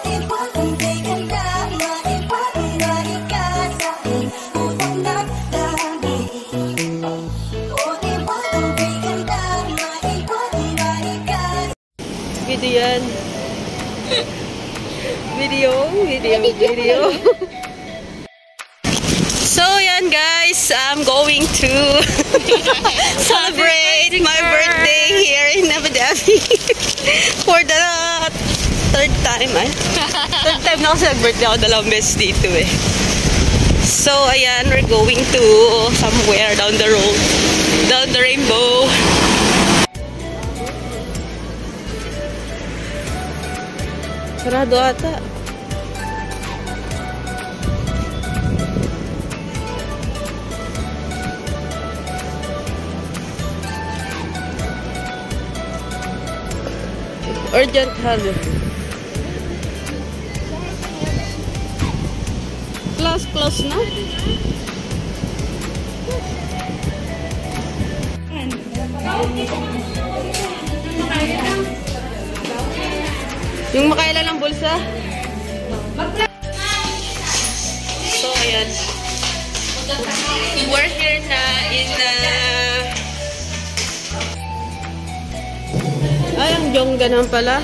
Video yan. Video. So yan guys, I'm going to celebrate my birthday here in Abu Dhabi for the third time. Third time na kasi nag-birthday ako, dalawang beses dito eh. So ayan, we're going to somewhere down the road, down the rainbow. Sarado ata. Urgent help. Close na. Yung makailan ng bulsa. So, ayan. We're here na in ay, ang Jongga naman pala.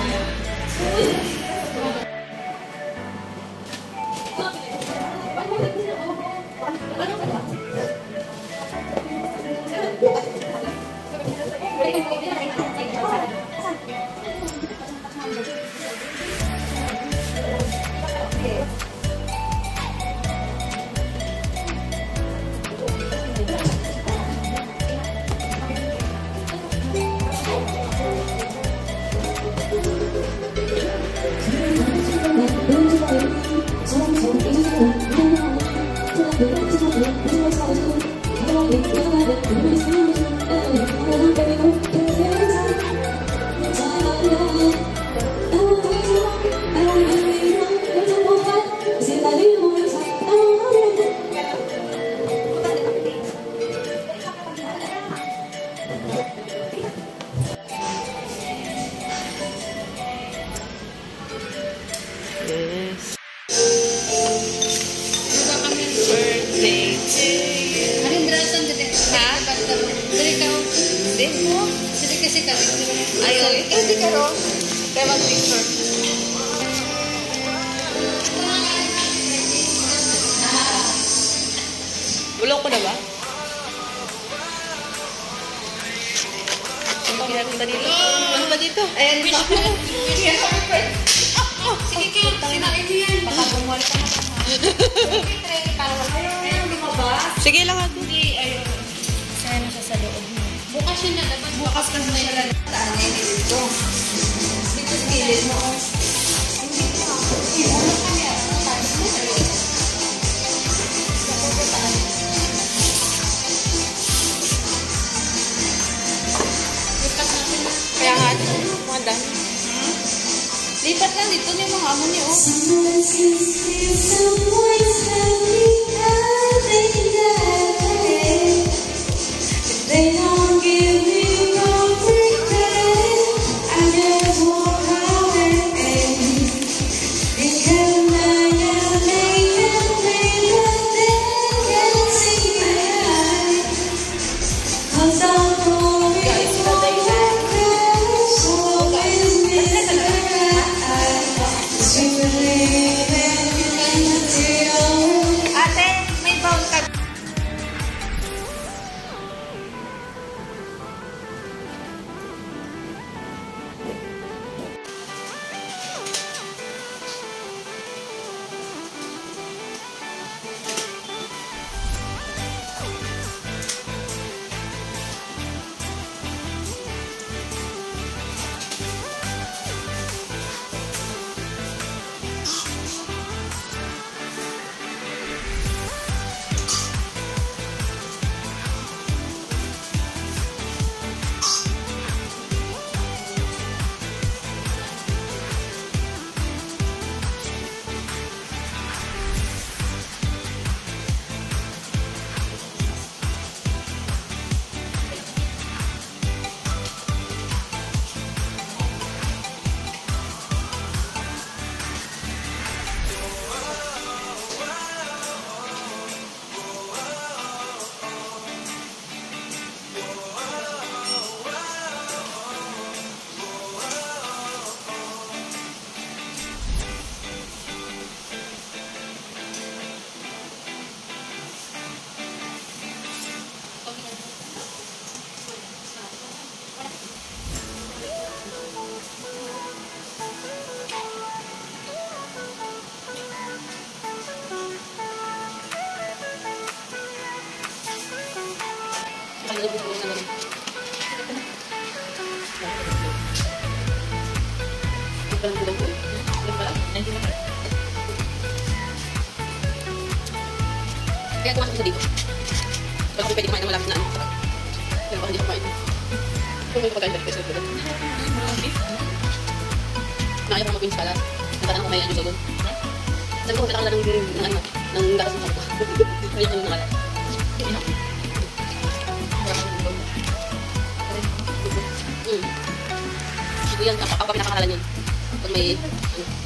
Yes. Birthday to you. Anong berasan din? Ha? Dili ka. Dili mo. Dili kasi ka. Ayaw. Dili ka ro. Kaya mag-picture. Bulok ko na ba? Ano ba dito? Ano ba dito? And wish mo. Sige kayo. Sinain niyo yan. Baka bumual ka na. Sige lang ako. Ayun. Sana siya sa loob mo. Bukas yun na. Bukas kasi na siya. Taan na yung dito. Dito sa gilid mo. Hindi ko. Ano kanya? Kaya nga, mga dami. Lipat lang dito niyo mga amo niyo. Kaya kumain ko dito. Pero kung pwede kumain ng malapit na ano. Pero baka hindi ko kumain. Kung may pagkain dito, pwede. Nakaya ko mag-queen salad. Nagkatang ko may ano sa doon. Sabi ko, kita ka lang ng gatas ng sabi ko. Hindi ako yung nangalat. Ito yan, ako pinakakalalan yun. Pag may, ano,